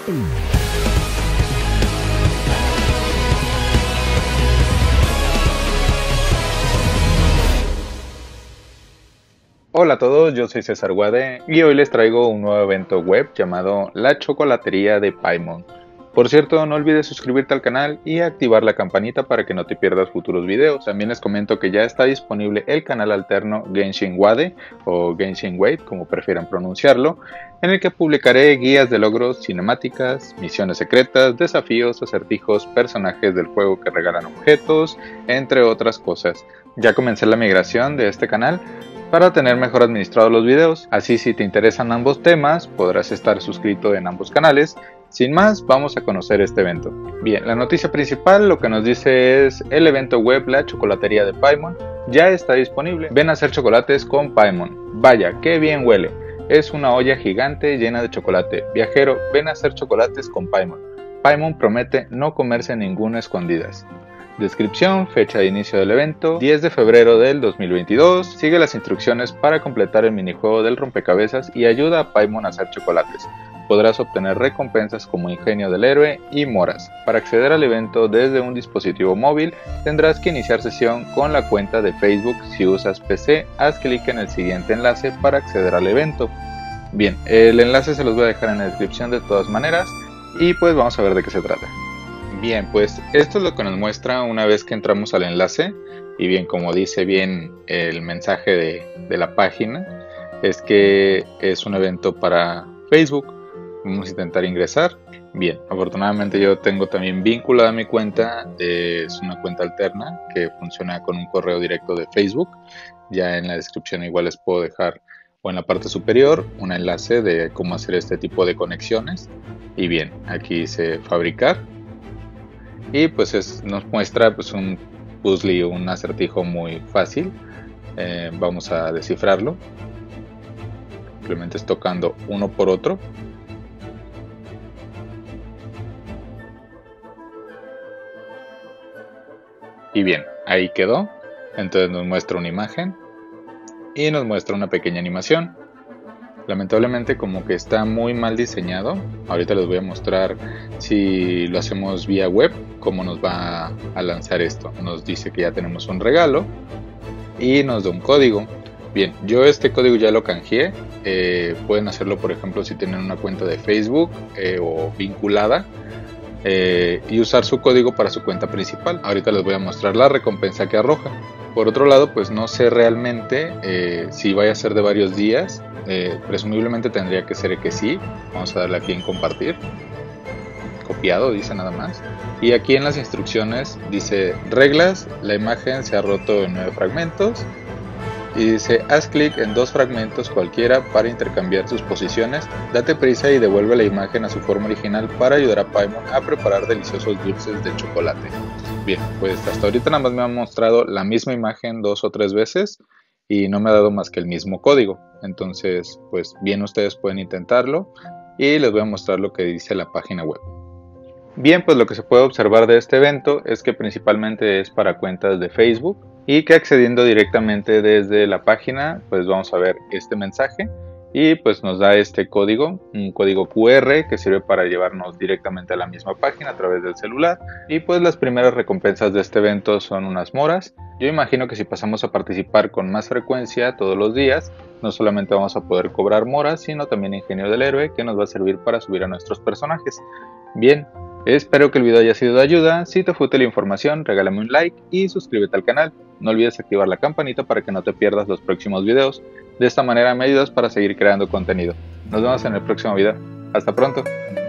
Hola a todos, yo soy César Guade y hoy les traigo un nuevo evento web llamado La Chocolatería de Paimon. Por cierto, no olvides suscribirte al canal y activar la campanita para que no te pierdas futuros videos. También les comento que ya está disponible el canal alterno Genshin Wade o Genshin Wade, como prefieran pronunciarlo, en el que publicaré guías de logros, cinemáticas, misiones secretas, desafíos, acertijos, personajes del juego que regalan objetos, entre otras cosas. Ya comencé la migración de este canal para tener mejor administrados los videos, así si te interesan ambos temas podrás estar suscrito en ambos canales. Sin más, vamos a conocer este evento. Bien, la noticia principal lo que nos dice es el evento web La Chocolatería de Paimon ya está disponible. Ven a hacer chocolates con Paimon. Vaya, qué bien huele. Es una olla gigante llena de chocolate. Viajero, ven a hacer chocolates con Paimon. Paimon promete no comerse ninguna escondidas. Descripción, fecha de inicio del evento, 10 de febrero del 2022. Sigue las instrucciones para completar el minijuego del rompecabezas y ayuda a Paimon a hacer chocolates. Podrás obtener recompensas como Ingenio del Héroe y moras. Para acceder al evento desde un dispositivo móvil, tendrás que iniciar sesión con la cuenta de Facebook. Si usas PC, haz clic en el siguiente enlace para acceder al evento. Bien, el enlace se los voy a dejar en la descripción de todas maneras y pues vamos a ver de qué se trata. Bien, pues esto es lo que nos muestra una vez que entramos al enlace y bien, como dice bien el mensaje de la página, es que es un evento para Facebook. Vamos a intentar ingresar. Bien, afortunadamente yo tengo también vinculada mi cuenta, es una cuenta alterna que funciona con un correo directo de Facebook. Ya en la descripción igual les puedo dejar o en la parte superior un enlace de cómo hacer este tipo de conexiones. Y bien, aquí dice fabricar. Y pues nos muestra pues un puzzle, un acertijo muy fácil. Vamos a descifrarlo. Simplemente es tocando uno por otro. Y bien, ahí quedó. Entonces nos muestra una imagen y nos muestra una pequeña animación. Lamentablemente como que está muy mal diseñado. Ahorita les voy a mostrar si lo hacemos vía web cómo nos va a lanzar esto. Nos dice que ya tenemos un regalo y nos da un código. Bien, yo este código ya lo canjeé. Pueden hacerlo por ejemplo si tienen una cuenta de Facebook o vinculada y usar su código para su cuenta principal. Ahorita les voy a mostrar la recompensa que arroja. Por otro lado, pues no sé realmente si vaya a ser de varios días. Presumiblemente tendría que ser que sí. Vamos a darle aquí en compartir. Copiado, dice nada más. Y aquí en las instrucciones dice reglas. La imagen se ha roto en 9 fragmentos. Y dice haz clic en 2 fragmentos cualquiera para intercambiar sus posiciones. Date prisa y devuelve la imagen a su forma original para ayudar a Paimon a preparar deliciosos dulces de chocolate. Bien, pues hasta ahorita nada más me han mostrado la misma imagen 2 o 3 veces y no me ha dado más que el mismo código. Entonces pues bien, ustedes pueden intentarlo y les voy a mostrar lo que dice la página web. Bien, pues lo que se puede observar de este evento es que principalmente es para cuentas de Facebook y que accediendo directamente desde la página pues vamos a ver este mensaje y pues nos da este código, un código QR que sirve para llevarnos directamente a la misma página a través del celular. Y pues las primeras recompensas de este evento son unas moras. Yo imagino que si pasamos a participar con más frecuencia todos los días, no solamente vamos a poder cobrar moras, sino también Ingenio del Héroe, que nos va a servir para subir a nuestros personajes. Bien, espero que el video haya sido de ayuda. Si te fue útil la información, regálame un like y suscríbete al canal. No olvides activar la campanita para que no te pierdas los próximos videos. De esta manera me ayudas para seguir creando contenido. Nos vemos en el próximo video. Hasta pronto.